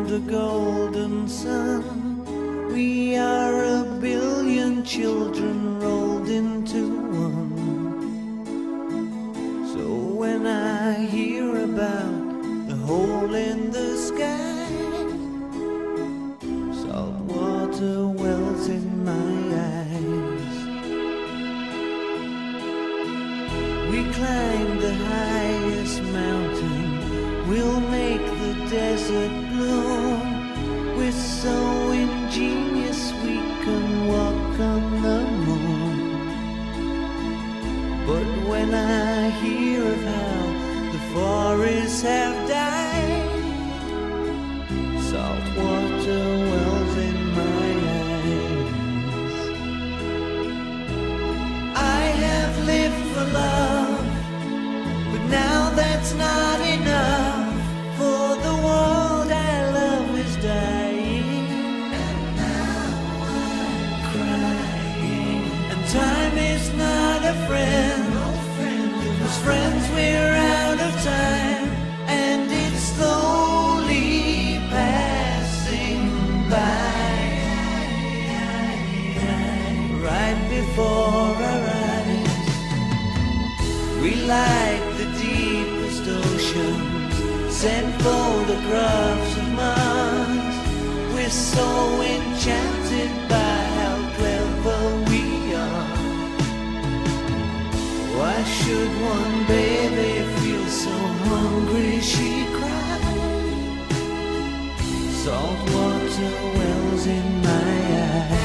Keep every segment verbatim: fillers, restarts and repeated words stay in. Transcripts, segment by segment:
around a golden sun. We are a billion children rolled into one. So when I hear about the hole in the sky, salt water wells in my eyes. We climb the highest mountain, we'll make the desert bloom. We're so ingenious we can walk on the moon. But when I hear of how the forests have died, salt water wells in my eyes. I have lived for love, but now that's not enough. For the world I love is dying, and now I'm crying. And time is not a friend, no friend, because friends we're out of time, and it's slowly passing by, right before our eyes. We like the deepest oceans, send photographs of Mars. We're so enchanted by how clever we are. Why should one baby feel so hungry she cried? Salt water wells in my eyes.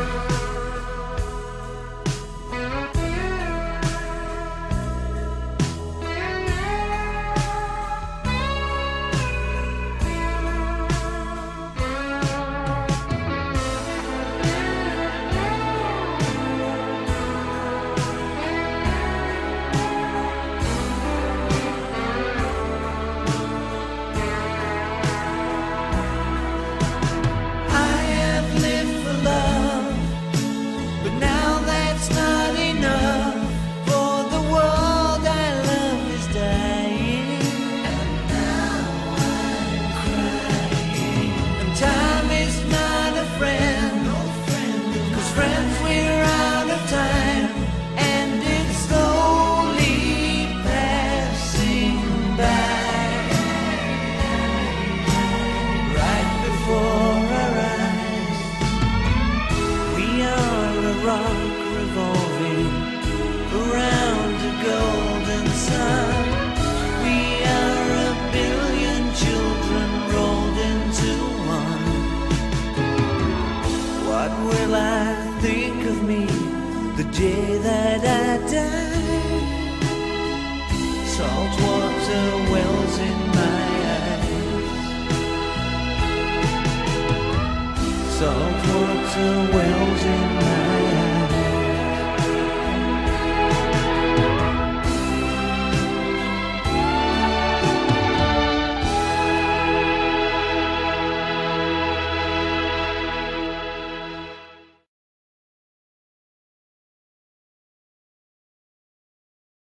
Rock revolving around a golden sun. We are a billion children rolled into one. What will I think of me the day that I die? Salt water wells in my eyes. Salt water wells in my eyes.